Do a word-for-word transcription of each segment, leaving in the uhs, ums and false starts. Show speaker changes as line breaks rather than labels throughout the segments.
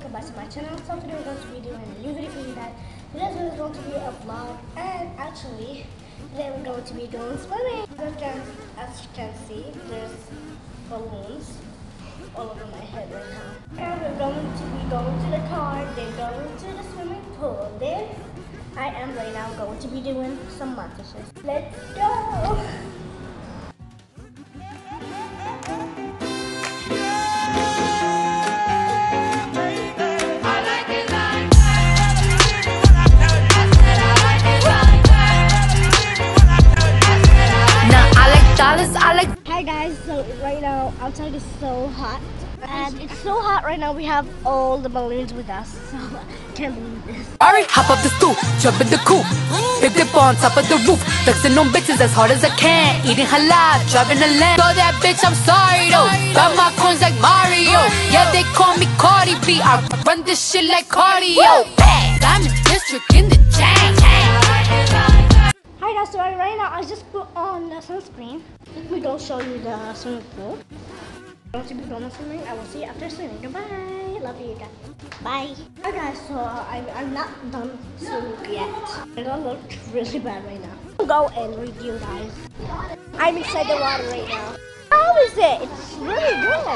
welcome back to my channel. So today we're going to be doing a new video for you guys. Today's video is going to be a vlog, and actually today we're going to be doing swimming. As you can, as you can see, there's balloons all over my head right now. And we're going to be going to the car, then going to the swimming pool. Then I am right now going to be doing some montages. Let's go!
I like.
Hi guys, so right now outside is so hot, and it's so hot right now. We have all the balloons with us, so I can't believe this.
Alright, hop up the stoop, jump in the coop, big dip on top of the roof, flexing on bitches as hard as I can, eating halal, driving a lamb. So that bitch, I'm sorry though. Got my coins like Mario. Yeah, they call me Cardi B. I run this shit like cardio. I'm in district in the chain.
Hi guys, so right now I just put on the sunscreen. Let me go show you the swimming pool. Going to be going swimming. I will see you after swimming. Goodbye. Love you guys. Bye. Hi guys, so I'm, I'm not done swimming yet. I don't look really bad right now. I'll go and review guys. I'm inside the water right now. How is it? It's really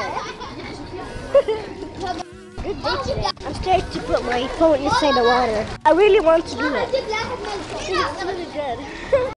good. Good day today. I'm scared to put my phone inside the water. I really want to do it. It's really good.